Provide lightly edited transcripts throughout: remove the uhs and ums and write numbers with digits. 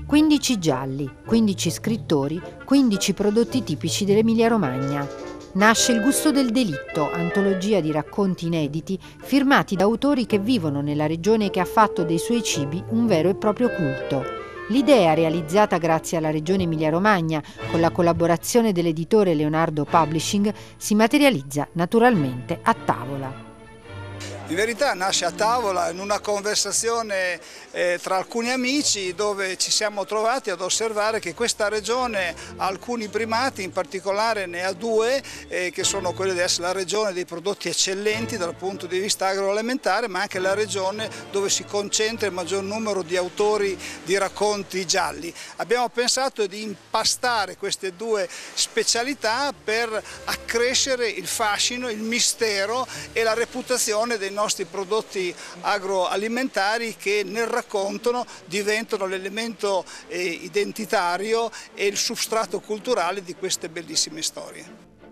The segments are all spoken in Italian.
15 gialli, 15 scrittori, 15 prodotti tipici dell'Emilia-Romagna. Nasce Il gusto del delitto, antologia di racconti inediti firmati da autori che vivono nella regione che ha fatto dei suoi cibi un vero e proprio culto. L'idea, realizzata grazie alla Regione Emilia-Romagna con la collaborazione dell'editore Leonardo Publishing, si materializza naturalmente a tavola. In verità nasce a tavola in una conversazione tra alcuni amici, dove ci siamo trovati ad osservare che questa regione ha alcuni primati, in particolare ne ha due, che sono quelli di essere la regione dei prodotti eccellenti dal punto di vista agroalimentare, ma anche la regione dove si concentra il maggior numero di autori di racconti gialli. Abbiamo pensato di impastare queste due specialità per accrescere il fascino, il mistero e la reputazione dei nostri prodotti agroalimentari, che nel racconto diventano l'elemento identitario e il substrato culturale di queste bellissime storie.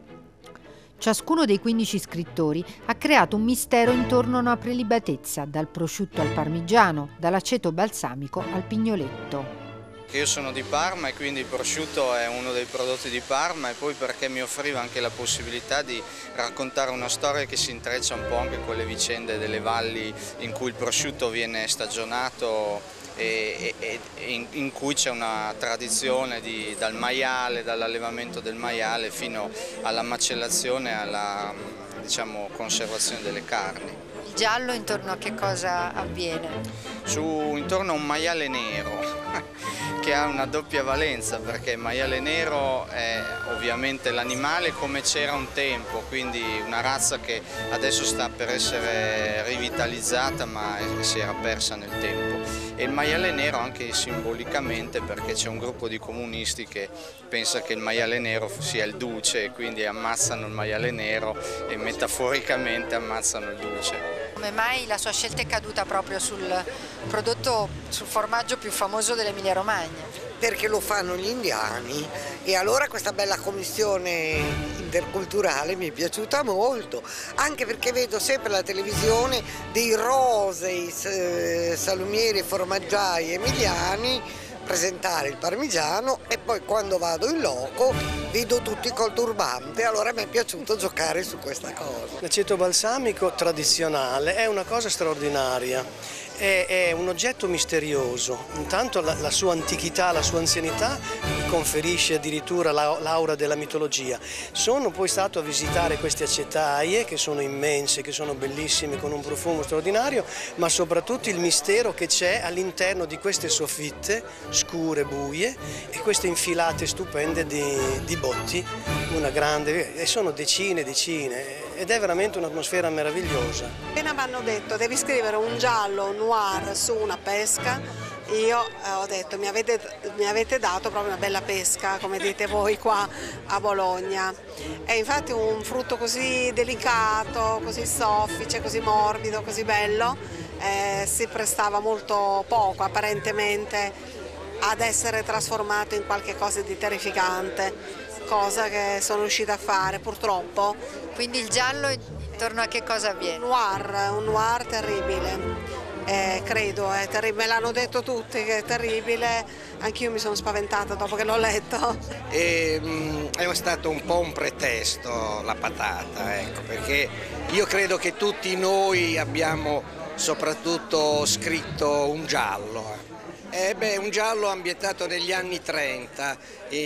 Ciascuno dei 15 scrittori ha creato un mistero intorno a una prelibatezza, dal prosciutto al parmigiano, dall'aceto balsamico al pignoletto. Io sono di Parma e quindi il prosciutto è uno dei prodotti di Parma, e poi perché mi offriva anche la possibilità di raccontare una storia che si intreccia un po' anche con le vicende delle valli in cui il prosciutto viene stagionato e in cui c'è una tradizione dal maiale, dall'allevamento del maiale fino alla macellazione e alla, diciamo, conservazione delle carni. Il giallo intorno a che cosa avviene? Intorno a un maiale nero che ha una doppia valenza, perché il maiale nero è ovviamente l'animale come c'era un tempo, quindi una razza che adesso sta per essere rivitalizzata ma si era persa nel tempo. E il maiale nero anche simbolicamente, perché c'è un gruppo di comunisti che pensa che il maiale nero sia il duce, e quindi ammazzano il maiale nero e metaforicamente ammazzano il duce. Come mai la sua scelta è caduta proprio sul formaggio più famoso dell'Emilia-Romagna? Perché lo fanno gli indiani, e allora questa bella commissione interculturale mi è piaciuta molto, anche perché vedo sempre alla televisione dei rosei salumieri e formaggiai emiliani presentare il parmigiano, e poi quando vado in loco vedo tutti col turbante, allora mi è piaciuto giocare su questa cosa. L'aceto balsamico tradizionale è una cosa straordinaria. È un oggetto misterioso, intanto la sua antichità, la sua anzianità conferisce addirittura l'aura della mitologia. Sono poi stato a visitare queste acetaie che sono immense, che sono bellissime, con un profumo straordinario, ma soprattutto il mistero che c'è all'interno di queste soffitte scure, buie, e queste infilate stupende di botti, una grande, e sono decine e decine, ed è veramente un'atmosfera meravigliosa. Appena mi hanno detto devi scrivere un giallo noir su una pesca, io ho detto mi avete dato proprio una bella pesca, come dite voi qua a Bologna. E infatti un frutto così delicato, così soffice, così morbido, così bello, si prestava molto poco apparentemente ad essere trasformato in qualche cosa di terrificante, cosa che sono riuscita a fare purtroppo. Quindi il giallo intorno a che cosa avviene? Un noir terribile. Credo, è terribile, me l'hanno detto tutti che è terribile, anch'io mi sono spaventata dopo che l'ho letto. È stato un po' un pretesto la patata, ecco, perché io credo che tutti noi abbiamo soprattutto scritto un giallo. Un giallo ambientato negli anni 30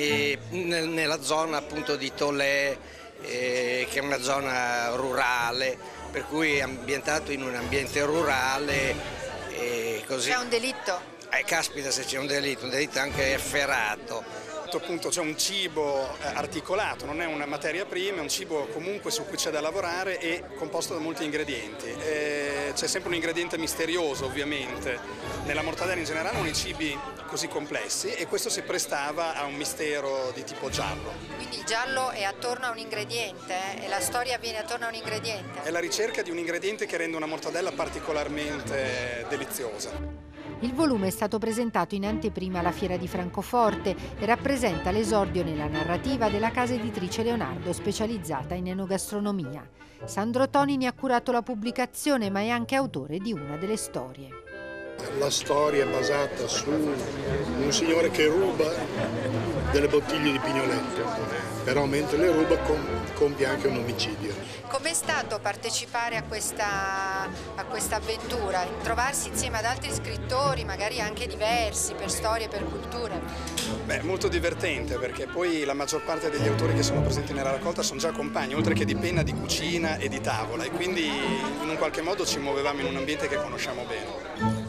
nella zona appunto di Tolè, che è una zona rurale, per cui è ambientato in un ambiente rurale. Così. C'è un delitto? Caspita se c'è un delitto anche efferato. Appunto c'è un cibo articolato, non è una materia prima, è un cibo comunque su cui c'è da lavorare e composto da molti ingredienti. C'è sempre un ingrediente misterioso ovviamente, nella mortadella in generale non i cibi così complessi, e questo si prestava a un mistero di tipo giallo. Quindi il giallo è attorno a un ingrediente e la storia avviene attorno a un ingrediente? È la ricerca di un ingrediente che rende una mortadella particolarmente deliziosa. Il volume è stato presentato in anteprima alla Fiera di Francoforte e rappresenta l'esordio nella narrativa della casa editrice Leonardo, specializzata in enogastronomia. Sandro Tonini ha curato la pubblicazione, ma è anche autore di una delle storie. la storia è basata su un signore che ruba delle bottiglie di Pignoletto, però mentre le ruba compie anche un omicidio. Com'è stato partecipare a questa avventura, trovarsi insieme ad altri scrittori, magari anche diversi, per storia e per cultura? Beh, molto divertente, perché poi la maggior parte degli autori che sono presenti nella raccolta sono già compagni, oltre che di penna, di cucina e di tavola, e quindi in un qualche modo ci muovevamo in un ambiente che conosciamo bene.